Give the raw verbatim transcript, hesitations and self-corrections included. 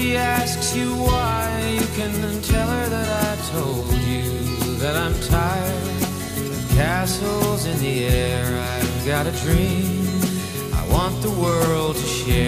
she asks you why, you can tell her that I told you that I'm tired of castles in the air. I've got a dream I want the world to share.